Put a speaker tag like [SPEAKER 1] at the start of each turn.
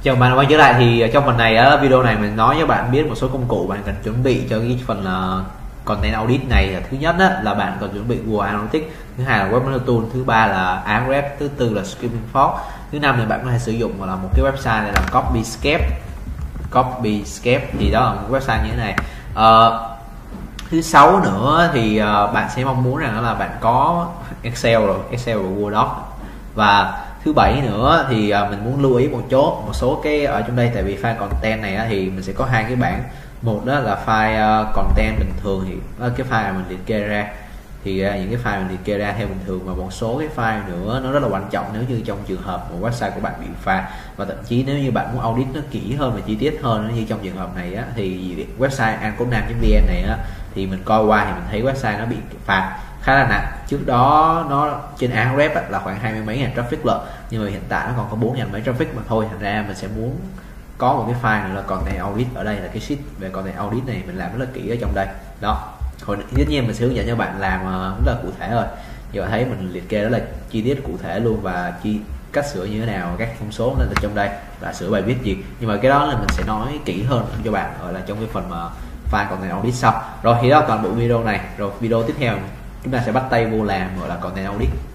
[SPEAKER 1] Chào bạn quay trở lại. Thì trong phần này á, video này mình nói cho bạn biết một số công cụ bạn cần chuẩn bị cho cái phần content audit này. Là thứ nhất á, là bạn cần chuẩn bị Google Analytics, thứ hai là Webmaster Tool, thứ ba là Ahrefs, thứ tư là Screaming Frog, thứ năm là bạn có thể sử dụng là một cái website này là Copyscape. Thì đó là một website như thế này. Thứ sáu nữa thì bạn sẽ mong muốn rằng là bạn có Excel và Google Docs. Và thứ bảy nữa thì mình muốn lưu ý một số cái ở trong đây, tại vì file content này thì mình sẽ có hai cái bảng. Một đó là file content bình thường, thì cái file mình liệt kê ra, thì những cái file mình liệt kê ra theo bình thường, và một số cái file nữa nó rất là quan trọng nếu như trong trường hợp một website của bạn bị phá, và thậm chí nếu như bạn muốn audit nó kỹ hơn và chi tiết hơn, như trong trường hợp này á, thì website anconam.vn này á, thì mình coi qua thì mình thấy website nó bị phạt khá là nặng. Trước đó nó trên Ahrefs là khoảng 20 mấy ngàn traffic lận, nhưng mà hiện tại nó còn có 4 ngàn mấy traffic mà thôi. Thành ra mình sẽ muốn có một cái file nữa là content audit. Ở đây là cái sheet về content audit này mình làm rất là kỹ ở trong đây đó. Hồi tất nhiên mình sẽ hướng dẫn cho bạn làm rất là cụ thể rồi. Như bạn thấy mình liệt kê rất là chi tiết cụ thể luôn, và cách sửa như thế nào, các thông số nên là trong đây là sửa bài viết gì. Nhưng mà cái đó là mình sẽ nói kỹ hơn cho bạn gọi là trong cái phần mà file content audit sau. Rồi thì đó toàn bộ video này. Rồi video tiếp theo chúng ta sẽ bắt tay vô làm gọi là content audit.